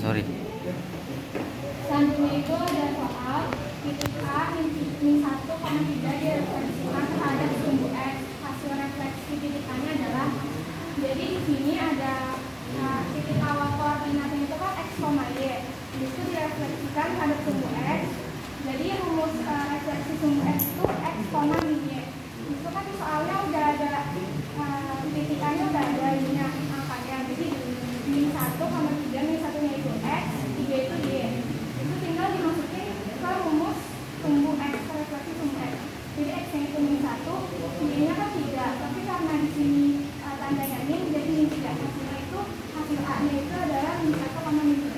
sorry. Selanjutnya itu ada soal titik A min 1,3 direfleksikan terhadap sumbu X. Hasil refleksi titikannya adalah, jadi di sini ada titik awal koordinatnya itu kan X, Y. Itu direfleksikan terhadap sumbu X. Jadi rumus refleksi sumbu X itu X, min Y. Itu kan soalnya udah ada titikannya, udah ada ininya angkanya. Jadi min 1,3, min 1-nya itu X, 3 itu Y. Itu tinggal dimasukin ke rumus sumbu X, refleksi sumbu X. Jadi X-nya itu min 1, Y-nya kan 3. Tapi karena di sini tandanya min, jadi min 3. Hasilnya itu, hasil A-nya itu adalah min 1,3.